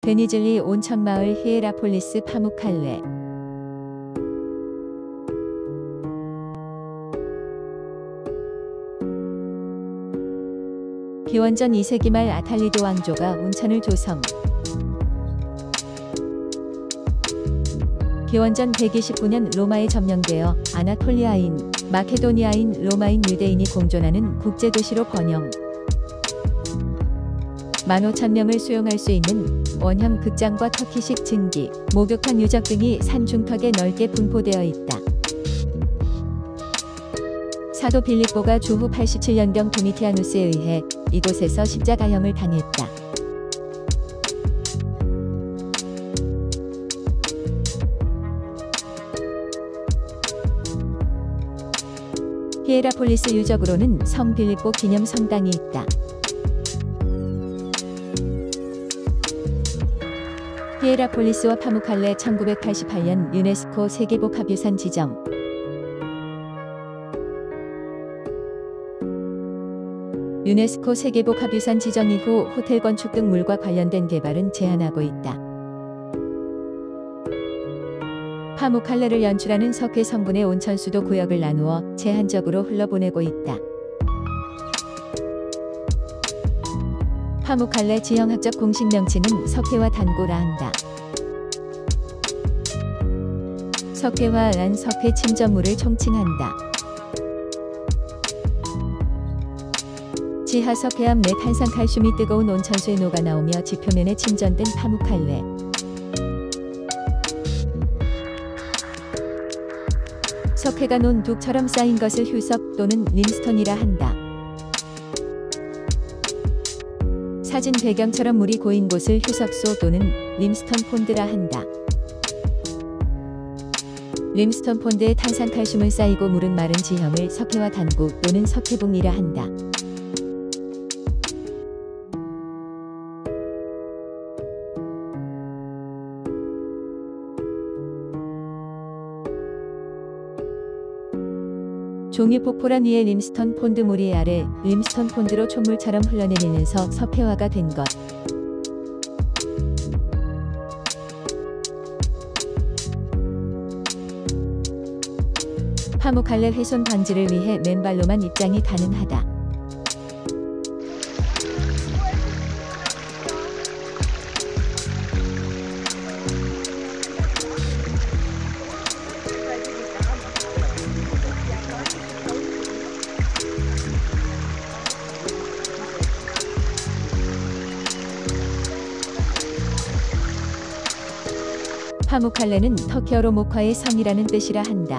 베니즐리 온천마을 히에라폴리스 파묵칼레. 기원전 2세기 말 아탈리드 왕조가 온천을 조성. 기원전 129년 로마에 점령되어 아나톨리아인, 마케도니아인, 로마인, 유대인이 공존하는 국제도시로 번영. 15,000명을 수용할 수 있는 원형 극장과 터키식 증기, 목욕탕 유적 등이 산 중턱에 넓게 분포되어 있다. 사도 빌립보가 주후 87년경 도미티아누스에 의해 이곳에서 십자가형을 당했다. 히에라폴리스 유적으로는 성 빌립보 기념 성당이 있다. 히에라폴리스와 파묵칼레 1988년 유네스코 세계복합유산 지정. 유네스코 세계복합유산 지정 이후 호텔 건축 등 물과 관련된 개발은 제한하고 있다. 파묵칼레를 연출하는 석회 성분의 온천수도 구역을 나누어 제한적으로 흘러보내고 있다. 파묵칼레 지형학적 공식 명칭은 석회화 단고라 한다. 석회화란 석회 침전물을 총칭한다. 지하 석회암 내 탄산칼슘이 뜨거운 온천수에 녹아나오며 지표면에 침전된 파묵칼레. 석회가 논둑처럼 쌓인 것을 휴석 또는 림스톤이라 한다. 사진 배경처럼 물이 고인 곳을 휴석소 또는 림스톤 폰드라 한다. 림스톤 폰드에 탄산칼슘을 쌓이고 물은 마른 지형을 석회화 단구 또는 석회봉이라 한다. 종이폭포란 위에 림스톤 폰드 물이 아래 림스톤 폰드로 촛물처럼 흘러내리면서 석회화가 된 것. 파묵칼레 훼손 방지를 위해 맨발로만 입장이 가능하다. 파묵칼레는 터키어로 목화의 성이라는 뜻이라 한다.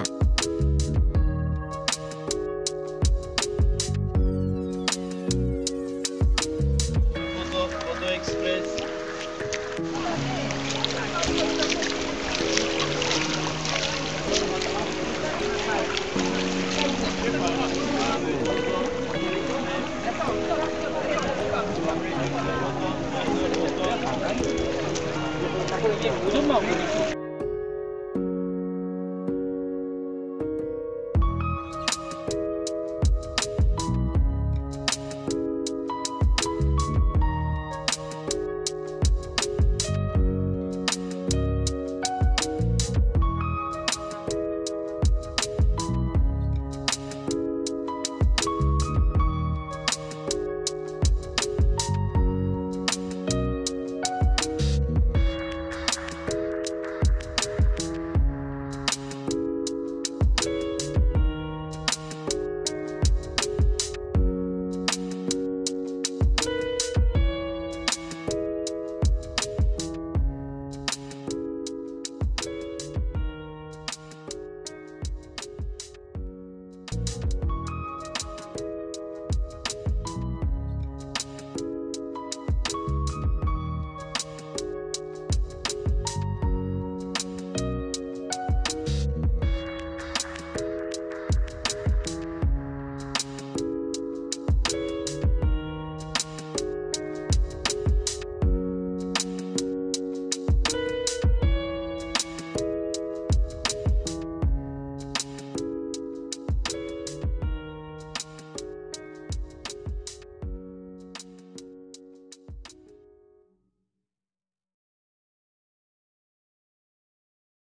이게 오전만 오니까